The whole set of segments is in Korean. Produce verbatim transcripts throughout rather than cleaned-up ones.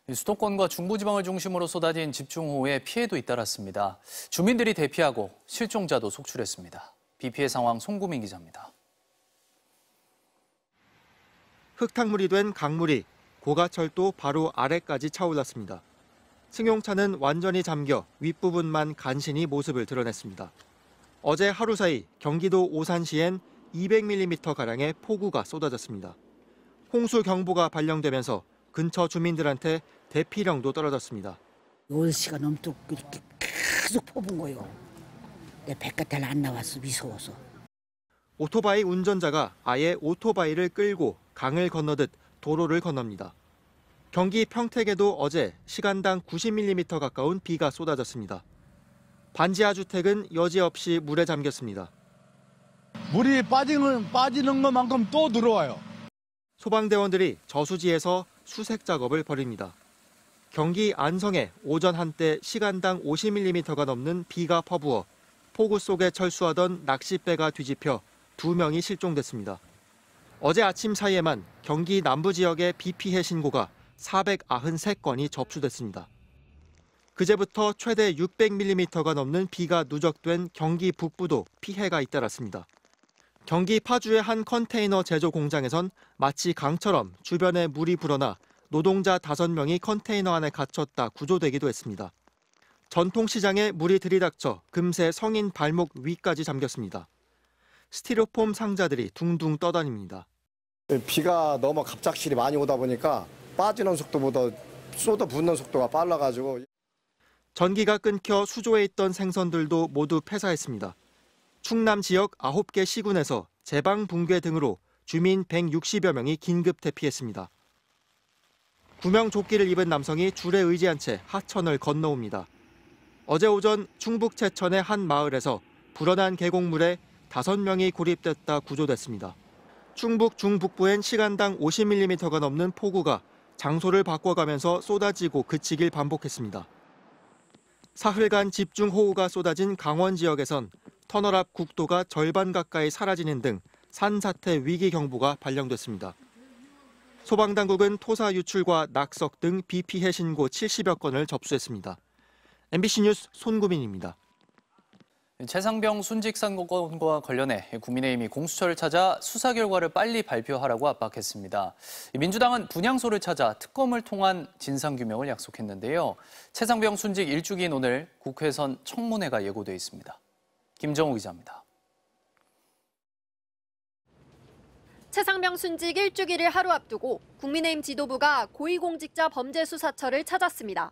수도권과 중부지방을 중심으로 쏟아진 집중호우에 피해도 잇따랐습니다. 주민들이 대피하고 실종자도 속출했습니다. 비 피해 상황 송구민 기자입니다. 흙탕물이 된 강물이 고가철도 바로 아래까지 차올랐습니다. 승용차는 완전히 잠겨 윗부분만 간신히 모습을 드러냈습니다. 어제 하루 사이 경기도 오산시엔 이백 밀리미터가량의 폭우가 쏟아졌습니다. 홍수경보가 발령되면서 근처 주민들한테 대피령도 떨어졌습니다. 열 시간 넘도록 이렇게 계속 퍼본 거예요. 내 바깥에 안 나왔어, 무서워서. 오토바이 운전자가 아예 오토바이를 끌고 강을 건너듯 도로를 건넙니다. 경기 평택에도 어제 시간당 구십 밀리미터 가까운 비가 쏟아졌습니다. 반지하 주택은 여지없이 물에 잠겼습니다. 물이 빠지는, 빠지는 것만큼 또 들어와요. 소방대원들이 저수지에서 수색 작업을 벌입니다. 경기 안성에 오전 한때 시간당 오십 밀리미터가 넘는 비가 퍼부어 폭우 속에 철수하던 낚싯배가 뒤집혀 두 명이 실종됐습니다. 어제 아침 사이에만 경기 남부 지역의 비 피해 신고가 사백구십삼 건이 접수됐습니다. 그제부터 최대 육백 밀리미터가 넘는 비가 누적된 경기 북부도 피해가 잇따랐습니다. 경기 파주의 한 컨테이너 제조 공장에선 마치 강처럼 주변에 물이 불어나 노동자 다섯 명이 컨테이너 안에 갇혔다 구조되기도 했습니다. 전통시장에 물이 들이닥쳐 금세 성인 발목 위까지 잠겼습니다. 스티로폼 상자들이 둥둥 떠다닙니다. 비가 너무 갑작스레 많이 오다 보니까 빠지는 속도보다 쏟아붓는 속도가 빨라가지고. 전기가 끊겨 수조에 있던 생선들도 모두 폐사했습니다. 충남 지역 아홉 개 시군에서 제방 붕괴 등으로 주민 백육십여 명이 긴급 대피했습니다. 구명조끼를 입은 남성이 줄에 의지한 채 하천을 건너옵니다. 어제 오전 충북 제천의 한 마을에서 불어난 계곡물에 다섯 명이 고립됐다 구조됐습니다. 충북 중북부엔 시간당 오십 밀리미터가 넘는 폭우가 장소를 바꿔가면서 쏟아지고 그치길 반복했습니다. 사흘간 집중호우가 쏟아진 강원 지역에선 터널 앞 국도가 절반 가까이 사라지는 등 산사태 위기경보가 발령됐습니다. 소방당국은 토사 유출과 낙석 등 비 피해 신고 칠십여 건을 접수했습니다. 엠비씨 뉴스 손구민입니다. 최상병 순직 사건과 관련해 국민의힘이 공수처를 찾아 수사 결과를 빨리 발표하라고 압박했습니다. 민주당은 분향소를 찾아 특검을 통한 진상규명을 약속했는데요. 최상병 순직 일주기인 오늘 국회선 청문회가 예고돼 있습니다. 김정우 기자입니다. 최상병 순직 일주기를 하루 앞두고 국민의힘 지도부가 고위공직자 범죄수사처를 찾았습니다.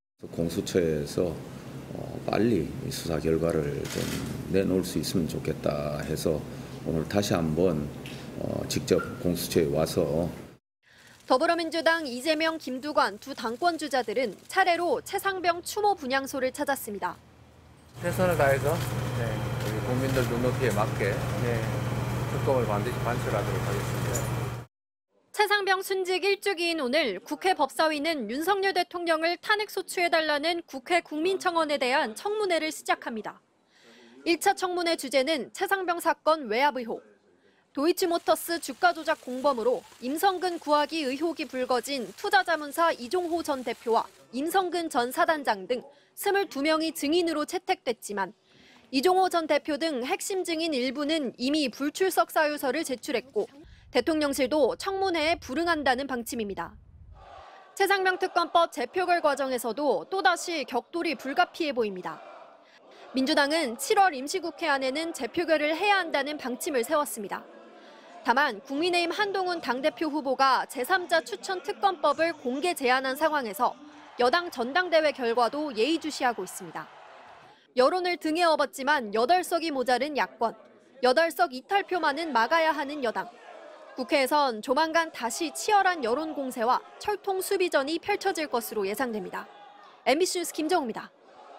공수처에서 빨리 수사 결과를 좀 내놓을 수 있으면 좋겠다 해서 오늘 다시 한번 직접 공수처에 와서. 더불어민주당 이재명, 김두관 두 당권 주자들은 차례로 최상병 추모 분향소를 찾았습니다. 최선을 다해서 네, 우리 국민들 눈높이에 맞게 네, 특검을 반드시 반출하도록 하겠습니다. 최상병 순직 일주기인 오늘 국회 법사위는 윤석열 대통령을 탄핵소추해달라는 국회 국민청원에 대한 청문회를 시작합니다. 일 차 청문회 주제는 최상병 사건 외압 의혹, 도이치모터스 주가 조작 공범으로 임성근 구하기 의혹이 불거진 투자자문사 이종호 전 대표와 임성근 전 사단장 등 이십이 명이 증인으로 채택됐지만 이종호 전 대표 등 핵심 증인 일부는 이미 불출석 사유서를 제출했고 대통령실도 청문회에 불응한다는 방침입니다. 최상병 특검법 재표결 과정에서도 또다시 격돌이 불가피해 보입니다. 민주당은 칠월 임시국회 안에는 재표결을 해야 한다는 방침을 세웠습니다. 다만 국민의힘 한동훈 당대표 후보가 제삼자 추천 특검법을 공개 제안한 상황에서 여당 전당대회 결과도 예의주시하고 있습니다. 여론을 등에 업었지만 여덟 석이 모자른 야권, 여덟 석 이탈표만은 막아야 하는 여당. 국회에선 조만간 다시 치열한 여론 공세와 철통 수비전이 펼쳐질 것으로 예상됩니다. 엠비씨 뉴스 김정우입니다.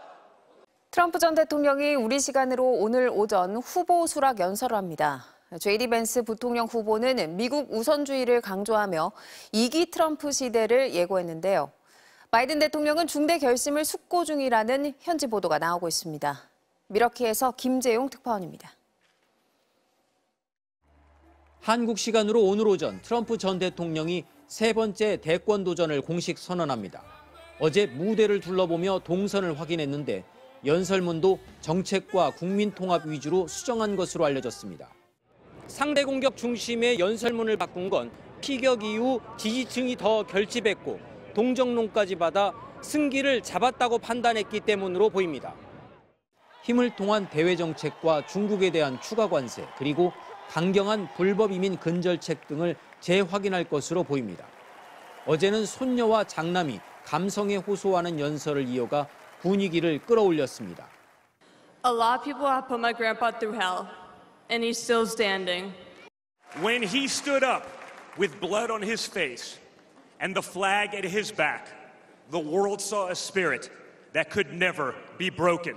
트럼프 전 대통령이 우리 시간으로 오늘 오전 후보 수락 연설을 합니다. 제이디 벤스 부통령 후보는 미국 우선주의를 강조하며 이 기 트럼프 시대를 예고했는데요. 바이든 대통령은 중대 결심을 숙고 중이라는 현지 보도가 나오고 있습니다. 미러키에서 김재용 특파원입니다. 한국 시간으로 오늘 오전 트럼프 전 대통령이 세 번째 대권 도전을 공식 선언합니다. 어제 무대를 둘러보며 동선을 확인했는데 연설문도 정책과 국민 통합 위주로 수정한 것으로 알려졌습니다. 상대 공격 중심의 연설문을 바꾼 건 피격 이후 지지층이 더 결집했고 동정론까지 받아 승기를 잡았다고 판단했기 때문으로 보입니다. 힘을 통한 대외 정책과 중국에 대한 추가 관세 그리고 강경한 불법 이민 근절책 등을 재확인할 것으로 보입니다. 어제는 손녀와 장남이 감성에 호소하는 연설을 이어가 분위기를 끌어올렸습니다. A lot of people have put my grandpa through hell, and he's still standing. When he stood up with blood on his face and the flag at his back, the world saw a spirit that could never be broken.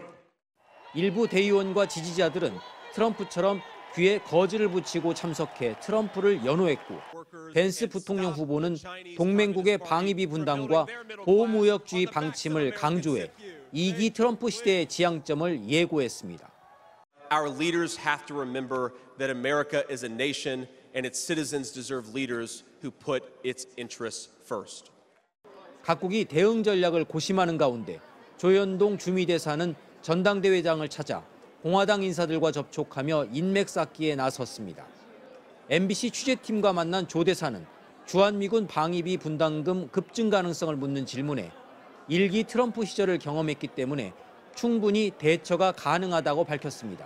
일부 대의원과 지지자들은 트럼프처럼 귀에 거즈를 붙이고 참석해 트럼프를 연호했고 벤스 부통령 후보는 동맹국의 방위비 분담과 보호무역주의 방침을 강조해 이기 트럼프 시대의 지향점을 예고했습니다. Our leaders have to remember that America is a nation and its citizens deserve leaders who put its interests first. 각국이 대응 전략을 고심하는 가운데 조현동 주미대사는 전당대회장을 찾아 공화당 인사들과 접촉하며 인맥 쌓기에 나섰습니다. 엠비씨 취재팀과 만난 조 대사는 주한미군 방위비 분담금 급증 가능성을 묻는 질문에 일기 트럼프 시절을 경험했기 때문에 충분히 대처가 가능하다고 밝혔습니다.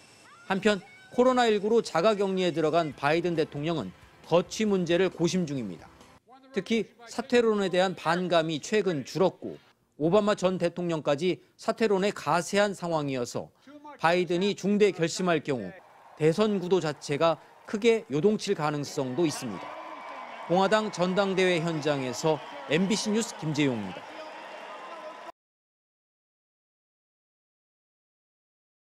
한편 코로나십구로 자가격리에 들어간 바이든 대통령은 거취 문제를 고심 중입니다. 특히 사퇴론에 대한 반감이 최근 줄었고 오바마 전 대통령까지 사퇴론에 가세한 상황이어서 바이든이 중대 결심할 경우 대선 구도 자체가 크게 요동칠 가능성도 있습니다. 공화당 전당대회 현장에서 엠비씨 뉴스 김재용입니다.